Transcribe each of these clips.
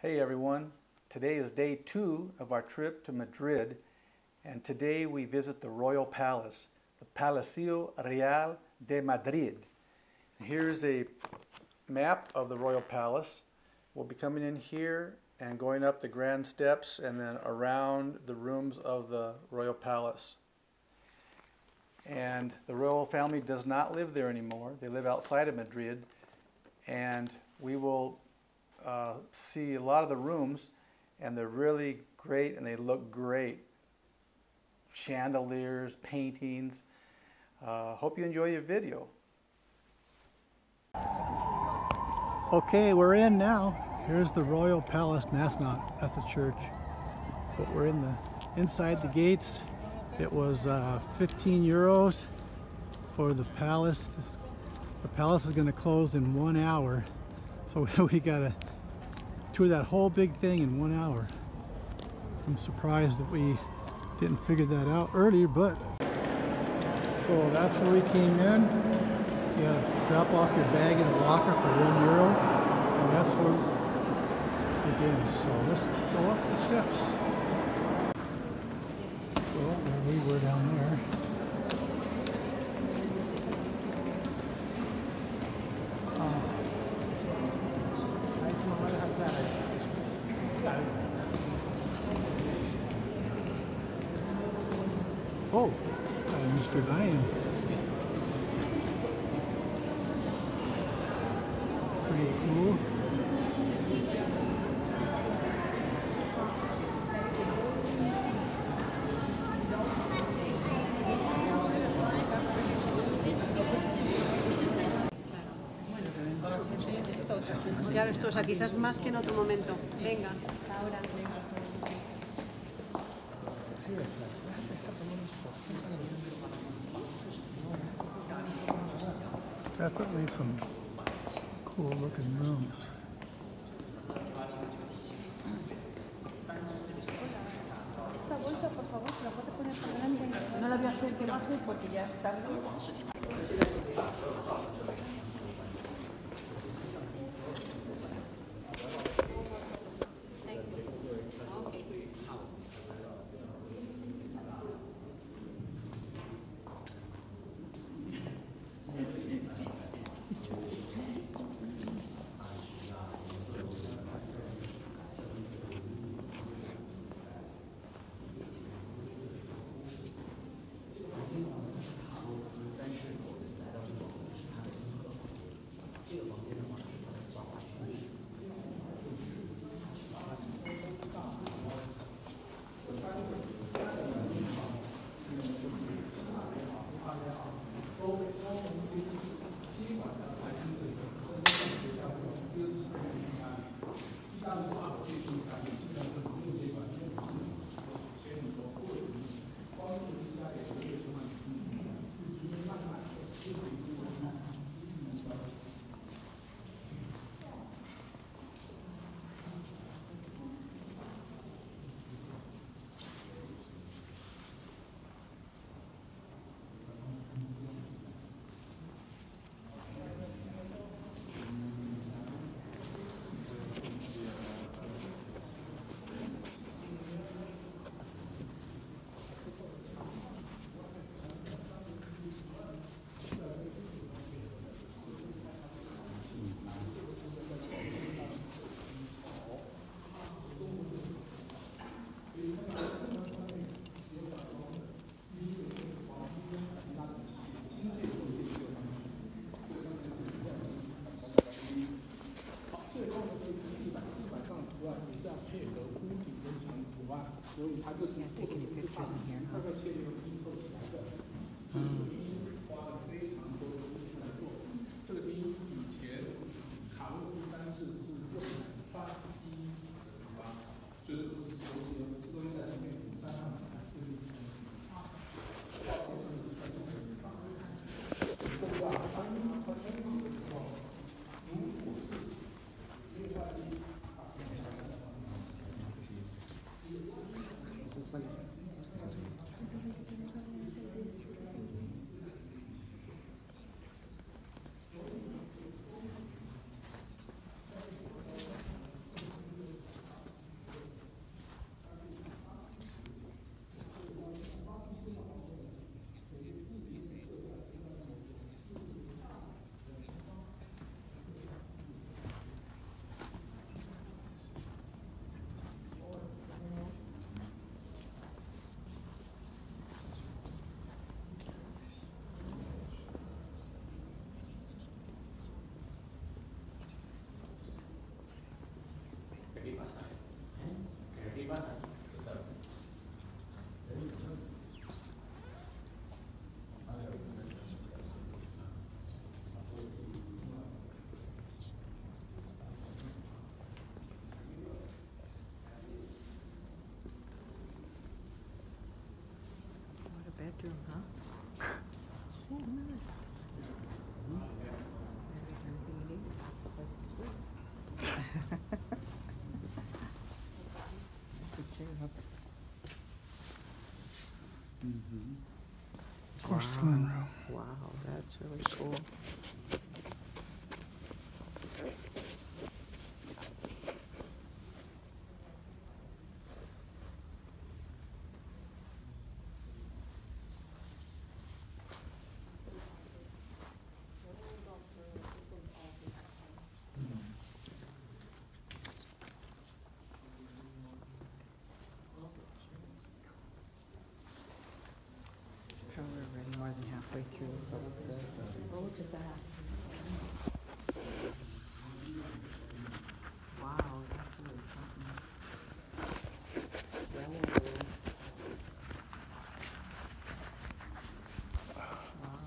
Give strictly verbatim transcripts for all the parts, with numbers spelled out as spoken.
Hey everyone, today is day two of our trip to Madrid, and today we visit the Royal Palace, the Palacio Real de Madrid. Here's a map of the Royal Palace. We'll be coming in here and going up the grand steps and then around the rooms of the Royal Palace. And the royal family does not live there anymore. They live outside of Madrid, and we will uh, see a lot of the rooms, and they're really great and they look great. Chandeliers, paintings. Uh, hope you enjoy your video. Okay, we're in now. Here's the Royal Palace, and that's not, that's a church. But we're in the inside the gates. It was uh, fifteen euros for the palace. This, the palace is going to close in one hour, so we got to tour that whole big thing in one hour. I'm surprised that we didn't figure that out earlier, but so that's where we came in. You got to drop off your bag in a locker for one euro, and that's where it begins. So let's go up the steps. Well, there we were down there. Uh, oh, uh, Mister Ryan. Pretty cool. Ya ves tú, o sea, quizás más que en otro momento. Venga, ahora. Definitely some cool looking rooms. Esta bolsa, por favor, ¿se la puede poner por delante? No la voy a hacer que baje porque ya está tarde. Taking pictures in here, huh? porcelain room. Wow, that's really cool. Probably already more than halfway through, so that's good. Oh, look at that. Wow, that's really something. Yellow. Wow.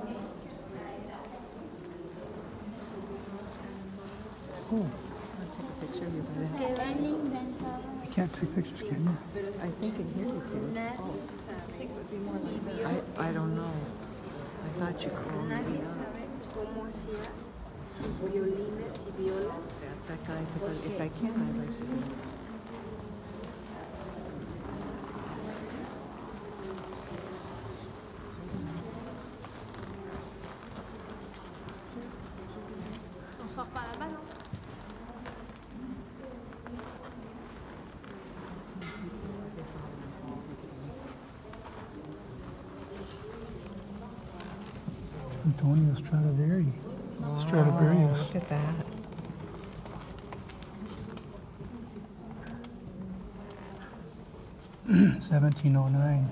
Oh. picture of you by that? You can't take pictures, can you? I think in here you can. Oh. I, I don't know. I thought you called me. Nadie sabe cómo hacía sus violines y violas. Ask that guy, because if I can, I'd like to do it. On sort pas là-bas, non? Antonio Stradivari. It's a Oh, Stradivarius. look at that. seventeen oh nine.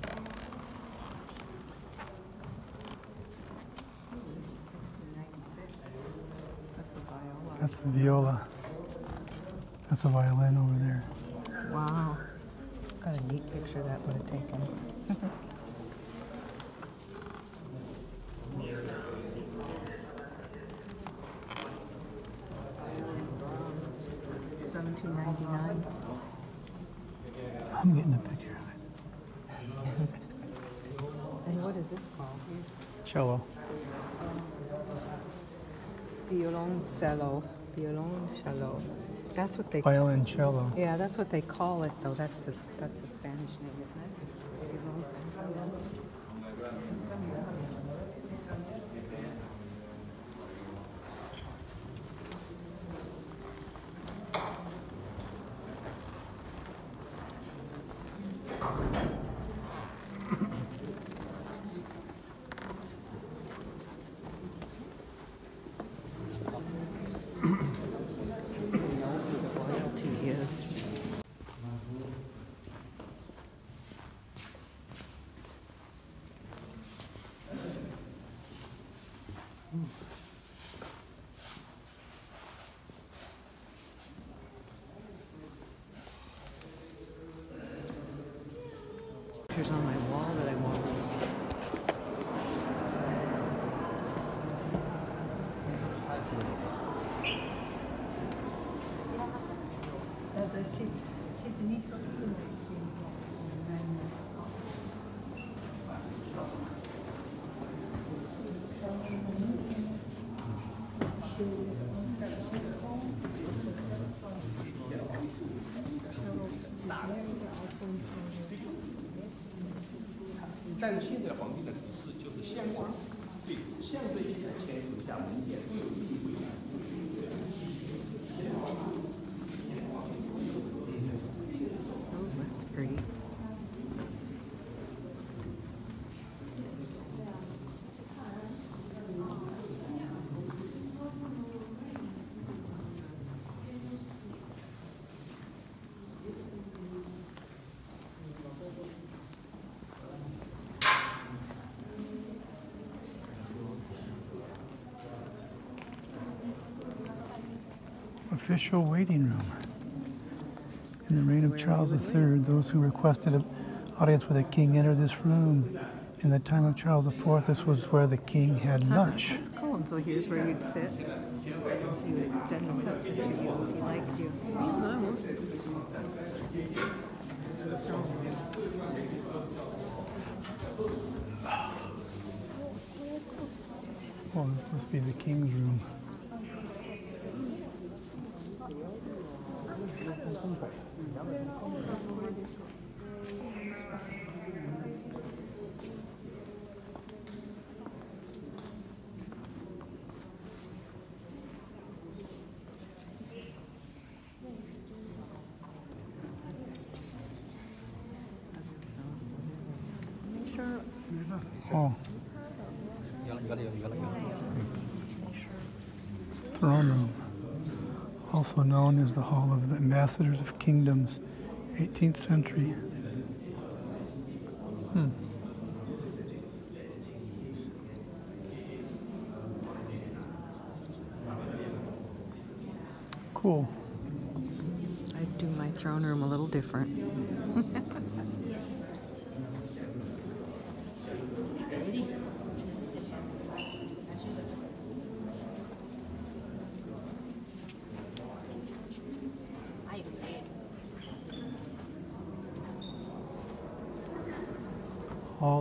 That's a viola. That's the viola. That's a violin over there. Wow. Got a neat picture that would have taken. seventeen ninety-nine. I'm getting a picture of it. And what is this called? Cello. Violoncello. Violoncello. That's what they. Violoncello. Yeah, that's what they call it, though. That's the that's the Spanish name, isn't it? Violoncello. Royalty is. Pictures on my wall that I want. Oh, that's pretty. Official waiting room. In the reign of Charles the Third, those who requested an audience with the king entered this room. In the time of Charles the Fourth, this was where the king had lunch. That's cool. And so here's where you'd sit. You would extend the sit to you if he liked you. There's the throne. Oh, this must be the king's room. Oh. Throne room, also known as the Hall of the Ambassadors of Kingdoms, eighteenth century. Hmm. Cool. I'd do my throne room a little different.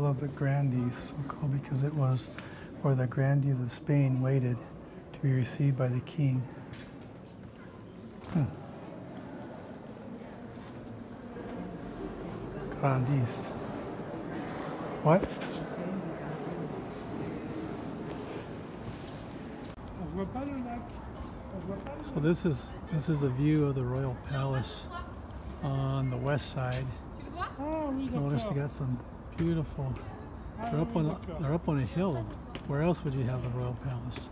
of the Grandees, so called because it was where the Grandees of Spain waited to be received by the king. Hmm. Grandees. What? So this is this is a view of the Royal Palace on the west side. Notice they got some beautiful. They're up on a, they're up on a hill. Where else would you have the Royal Palace?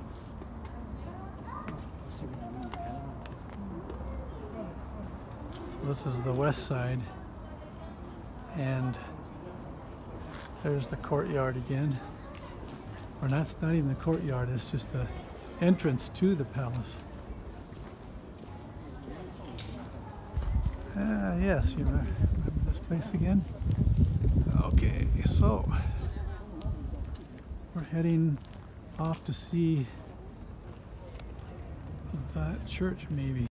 So this is the west side, and there's the courtyard again. Or that's not even the courtyard. It's just the entrance to the palace. Ah, yes, you remember this place again? Okay, so we're heading off to see that church, maybe.